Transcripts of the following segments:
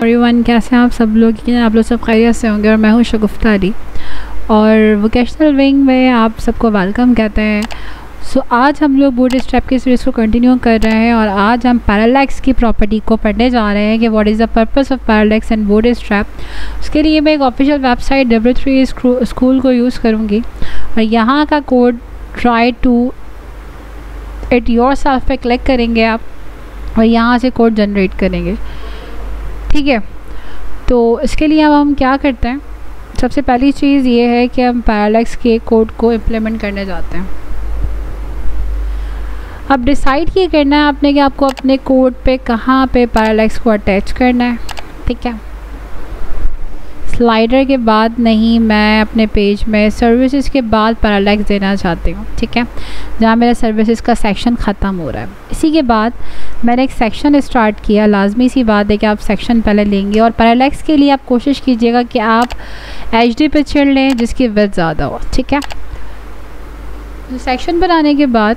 Everyone, कैसे हैं आप सब लोग? आप लोग सब खैरियत से होंगे और मैं हूँ शगुफ्ता अली और वोकेशनल विंग में आप सबको वेलकम कहते हैं। आज हम लोग बूटस्ट्रैप की सीरीज़ को कंटिन्यू कर रहे हैं और आज हम पैरालैक्स की प्रॉपर्टी को पढ़ने जा रहे हैं कि what is the purpose of parallax and bootstrap. उसके लिए मैं एक ऑफिशियल वेबसाइट W3 स्कूल को यूज़ करूँगी और यहाँ का code try to it yourself पे क्लिक करेंगे आप और यहाँ से कोड जनरेट करेंगे। ठीक है, तो इसके लिए अब हम क्या करते हैं, सबसे पहली चीज़ ये है कि हम पैरालैक्स के कोड को इम्प्लीमेंट करने जाते हैं। अब डिसाइड ये करना है आपने कि आपको अपने कोड पे कहाँ पे पैरालैक्स को अटैच करना है। ठीक है, स्लाइडर के बाद नहीं, मैं अपने पेज में सर्विसेज के बाद पैरालैक्स देना चाहती हूँ। ठीक है, जहाँ मेरा सर्विसेज का सेक्शन ख़त्म हो रहा है। इसी के बाद मैंने एक सेक्शन स्टार्ट किया। लाजमी सी बात है कि आप सेक्शन पहले लेंगे और पैरालैक्स के लिए आप कोशिश कीजिएगा कि आप HD पिक्चर लें जिसकी विड्थ ज़्यादा हो। ठीक है, तो सेक्शन बनाने के बाद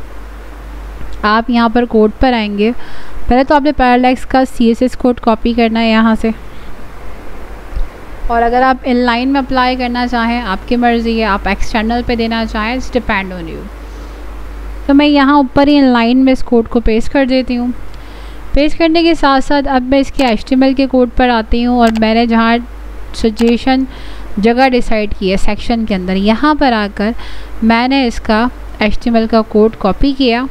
आप यहाँ पर कोड पर आएंगे। पहले तो आपने पैरालैक्स का CSS कोड कॉपी करना है यहाँ से, और अगर आप इनलाइन में अप्लाई करना चाहें आपकी मर्ज़ी है, आप एक्सटर्नल पे देना चाहें, इट्स डिपेंड ऑन यू। तो मैं यहाँ ऊपर ही इनलाइन में इस कोड को पेस्ट कर देती हूँ। पेस्ट करने के साथ साथ अब मैं इसके HTML के कोड पर आती हूँ और मैंने जहाँ सजेशन जगह डिसाइड की है सेक्शन के अंदर, यहाँ पर आकर मैंने इसका HTML का कोड कॉपी किया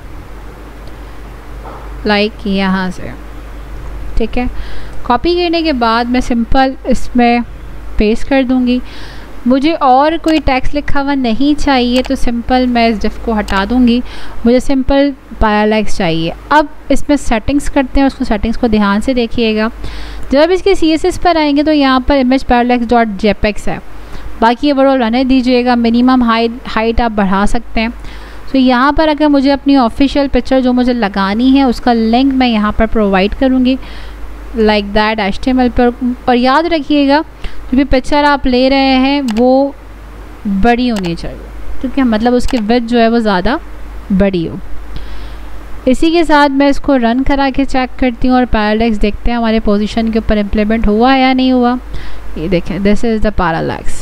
लाइक यहाँ से। ठीक है, कॉपी करने के बाद मैं सिंपल इसमें पेस्ट कर दूँगी। मुझे और कोई टेक्स्ट लिखा हुआ नहीं चाहिए तो सिंपल मैं इस डिफ को हटा दूँगी। मुझे सिंपल पैरालैक्स चाहिए। अब इसमें सेटिंग्स करते हैं, उसको सेटिंग्स को ध्यान से देखिएगा। जब इसके CSS पर आएंगे तो यहाँ पर image_parallax.jpg है, बाकी ओवरऑल रहने दीजिएगा। मिनिमम हाइट आप बढ़ा सकते हैं। तो यहाँ पर अगर मुझे अपनी ऑफिशियल पिक्चर जो मुझे लगानी है उसका लिंक मैं यहाँ पर प्रोवाइड करूँगी लाइक दैट HTML पर। और याद रखिएगा जो भी पिक्चर आप ले रहे हैं वो बड़ी होनी चाहिए, क्योंकि मतलब उसकी विड्थ जो है वो ज़्यादा बड़ी हो। इसी के साथ मैं इसको रन करा के चेक करती हूँ और पैरालैक्स देखते हैं हमारे पोजीशन के ऊपर इम्प्लीमेंट हुआ है या नहीं हुआ। ये देखें, this is the parallax,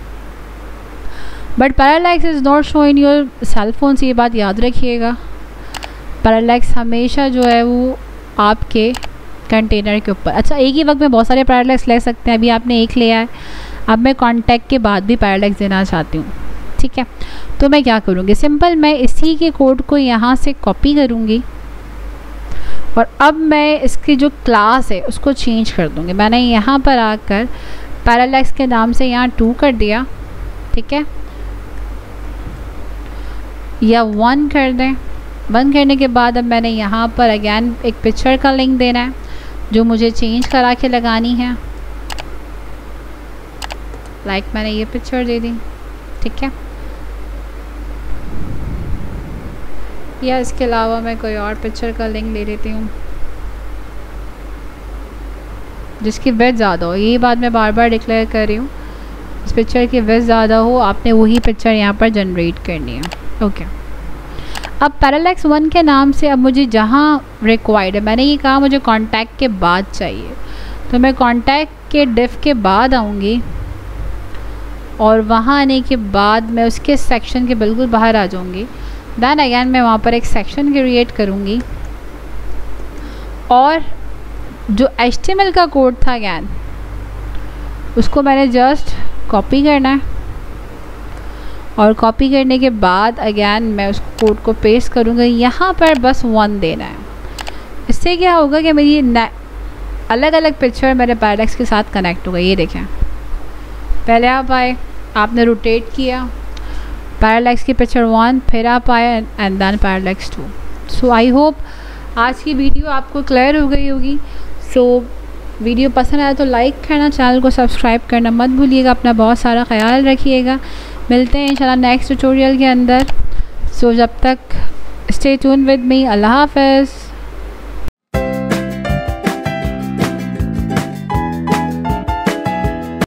but parallax is not show in your cell phone. से ये बात याद रखिएगा, पैरालैक्स हमेशा जो है वो आपके कंटेनर के ऊपर। अच्छा, एक ही वक्त में बहुत सारे पैरालैक्स ले सकते हैं। अभी आपने एक लिया है, अब मैं कॉन्टैक्ट के बाद भी पैरालैक्स देना चाहती हूँ। ठीक है, तो मैं क्या करूँगी, सिंपल मैं इसी के कोड को यहाँ से कॉपी करूँगी और अब मैं इसकी जो क्लास है उसको चेंज कर दूँगी। मैंने यहाँ पर आकर पैरालैक्स के नाम से यहाँ 2 कर दिया। ठीक है, या 1 कर दें। 1 करने के बाद अब मैंने यहाँ पर अगैन एक पिक्चर का लिंक देना है जो मुझे चेंज करा के लगानी है। लाइक मैंने ये पिक्चर दे दी। ठीक है, या इसके अलावा मैं कोई और पिक्चर का लिंक ले लेती हूँ जिसकी विड्थ ज़्यादा हो। ये बात मैं बार बार डिक्लेयर कर रही हूँ, इस पिक्चर की विड्थ ज़्यादा हो, आपने वही पिक्चर यहाँ पर जनरेट करनी है। ओके, अब पैरालैक्स 1 के नाम से अब मुझे जहाँ रिक्वायर्ड है, मैंने ये कहा मुझे कॉन्टैक्ट के बाद चाहिए, तो मैं कॉन्टैक्ट के डिफ के बाद आऊँगी और वहाँ आने के बाद मैं उसके सेक्शन के बिल्कुल बाहर आ जाऊँगी। दैन अगैन मैं वहाँ पर एक सेक्शन क्रिएट करूँगी और जो HTML का कोड था अगैन उसको मैंने जस्ट कॉपी करना है और कॉपी करने के बाद अगैन मैं उस कोड को पेस्ट करूँगा। यहाँ पर बस 1 देना है। इससे क्या होगा कि मेरी अलग अलग पिक्चर मेरे पैरालैक्स के साथ कनेक्ट होगा। ये देखें, पहले आप आए, आपने रोटेट किया, पैरालैक्स की पिक्चर 1, फिर आप आए and then parallax 2। So I hope आज की वीडियो आपको क्लियर हो गई होगी। सो वीडियो पसंद आया तो लाइक करना, चैनल को सब्सक्राइब करना मत भूलिएगा। अपना बहुत सारा ख्याल रखिएगा। मिलते हैं इंशाल्लाह नेक्स्ट ट्यूटोरियल के अंदर। सो जब तक स्टे ट्यून विद मी। अल्लाह हाफ़िज़।